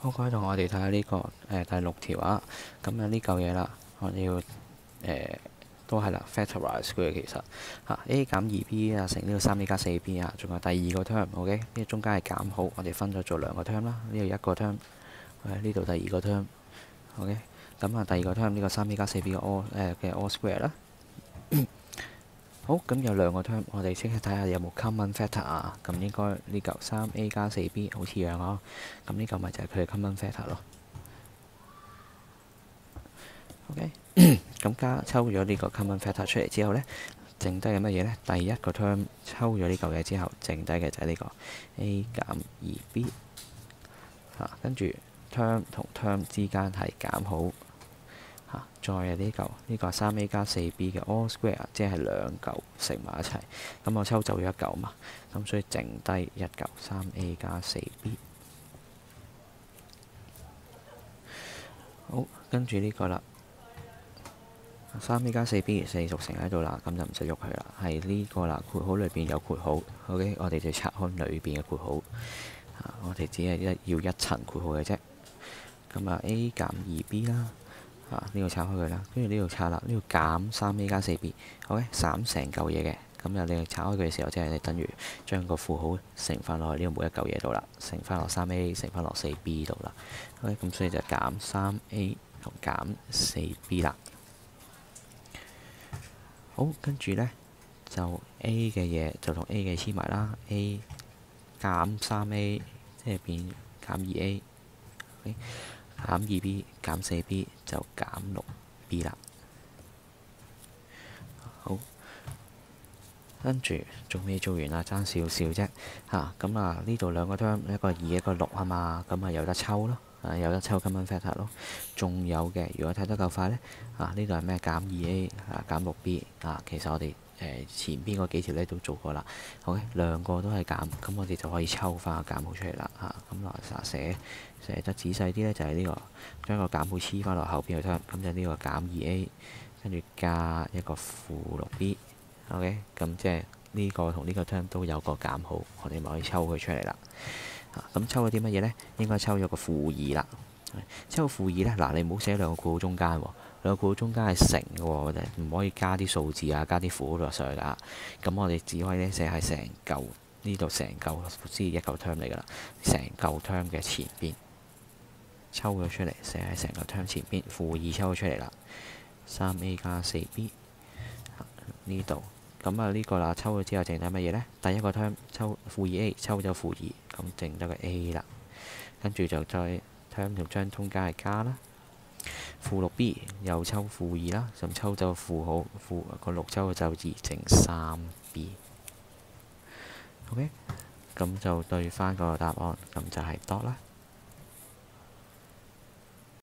好，喺度我哋睇下呢個第6條啊。咁啊呢嚿嘢啦，我哋要都係啦 factorize 佢嘅其實a 減2b 啊乘呢個3a 加 4b 啊，仲有第二個 term，OK，呢個中間係減號，我哋分咗做兩個 term 啦。呢度一個 term，呢度第二個 term，OK。咁啊第二個 term 呢個3a 加 4b 嘅 all square 啦。好，咁有兩個 term，我哋即刻睇下有冇 common factor 啊。咁應該呢嚿 3a 加 4b 好似樣咯。咁呢嚿咪就係佢嘅 common factor 咯。OK， 咁抽咗呢個 common factor 出嚟之後呢，剩低嘅乜嘢呢？第一個 term 抽咗呢嚿嘢之後，剩低嘅就係呢個 a 減 2b 跟住 term 同 term 之間係減號。再係呢個3a 加 4b 嘅 all square， 即係兩嚿乘埋一齊。咁我抽走咗一嚿嘛，咁所以剩低一嚿 3a 加 4b。好，跟住呢個啦，3a 加 4b 4屬性喺度啦，咁就唔使喐佢啦。係呢個啦，括號裏邊有括號。OK， 我哋就拆開裏邊嘅括號。我哋只係要一層括號嘅啫。咁啊 a 減 2b 啦。呢度拆開佢啦，跟住呢度拆啦，呢度減 3a 加 4b， OK， 散成嚿嘢嘅。咁啊，你拆開佢嘅時候，即係你等於將個負號乘翻落去呢個每一嚿嘢度啦，乘翻落 3a， 乘翻落 4b 度啦。OK， 咁所以就減 3a 同減 4b 啦。好，跟住呢，就 a 嘅嘢就同 a 嘅黐埋啦 ，a 減 3a 即係變減 2a。OK，減 2b 減 4b 就減 6b 啦。好，跟住仲未做完啦，爭少少啫。咁呢度兩個 term， 一個2一個6啊嘛，咁有得抽咯，有得抽 common factor 咯。仲有嘅，如果睇得夠快呢，呢度係咩？減 2a 減 6b 其實我哋前邊嗰幾條呢都做過啦。好嘅，兩個都係減，咁我哋就可以抽翻個減號出嚟啦。咁寫得仔細啲呢，就係呢個將個減號黐翻落後邊去 term，咁就呢個減 2a， 跟住加一個負 6b。OK， 咁即係呢個同呢個 term 都有個減號，我哋咪可以抽佢出嚟啦。咁抽咗啲乜嘢呢？應該抽咗個負2啦。抽負2呢，你唔好寫兩個括號中間喎，兩個括號中間係乘嘅喎，我哋唔可以加啲數字加啲符號落上去㗎。咁我哋只可以呢寫係成嚿，呢度成嚿先一嚿 term 嚟㗎啦，成嚿 term 嘅前邊抽咗出嚟，寫喺成嚿 term 前邊，負2抽咗出嚟啦。3a 加 4b 呢度，咁呢個啦，抽咗之後剩低乜嘢呢？第一個 term 抽負 2a， 抽咗負2，咁剩得個 a 啦。跟住就再 term 同將中間係加啦。負 6b 又抽負2啦，咁抽走負號，個6抽就2，剩 3b。OK， 咁就對翻個答案，咁就係 dot 啦。